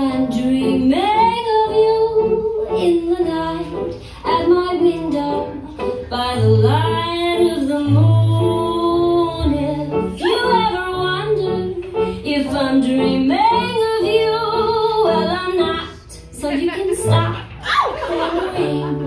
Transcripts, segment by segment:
I'm dreaming of you in the night at my window by the light of the moon. If you ever wonder if I'm dreaming of you, well, I'm not, so you can stop wondering.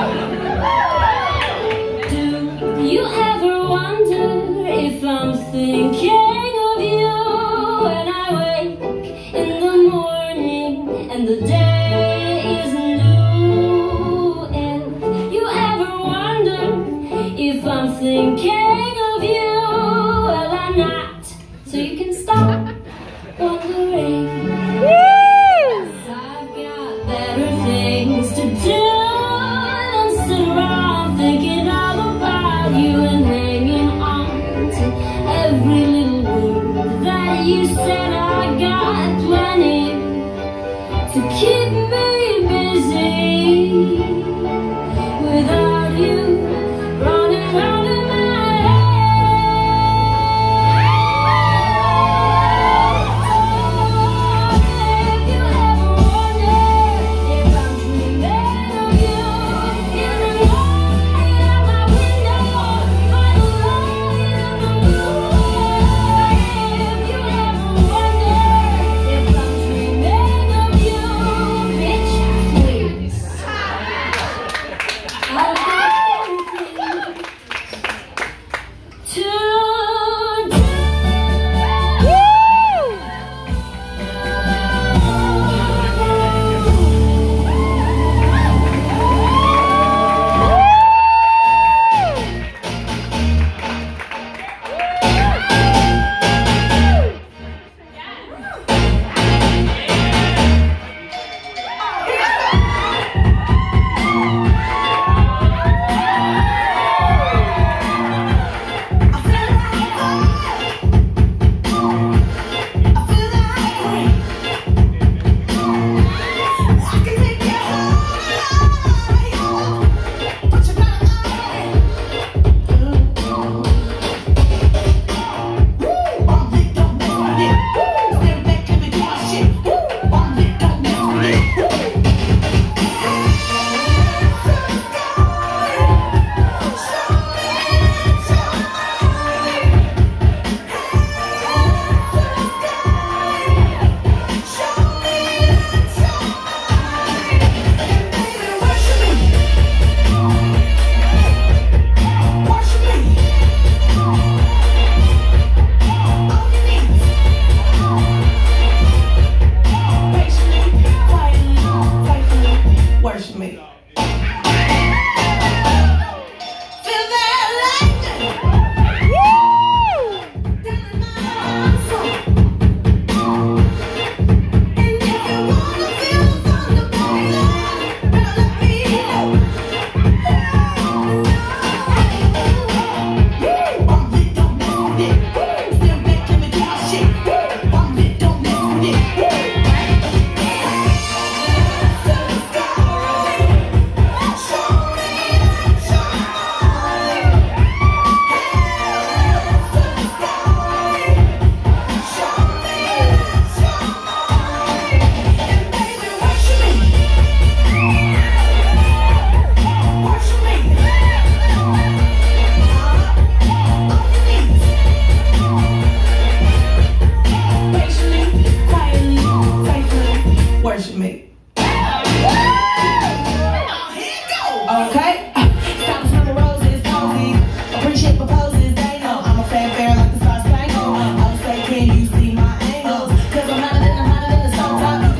Do you ever wonder if I'm thinking of you when I wake in the morning and the day is new? If you ever wonder if I'm thinking of you, well, I'm not, so you can stop wondering. 'Cause I've got better things to do than sit around thinking all about you and hanging on to every little word that you said. I got plenty to keep me busy without you running round in my head. If you ever wonder if I'm dreaming of you in the light of my window by the light of the moon. If you ever wonder if I'm dreaming of you, bitch, please. I've got everything to do.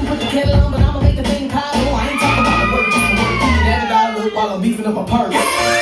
While I'm beefing up a party.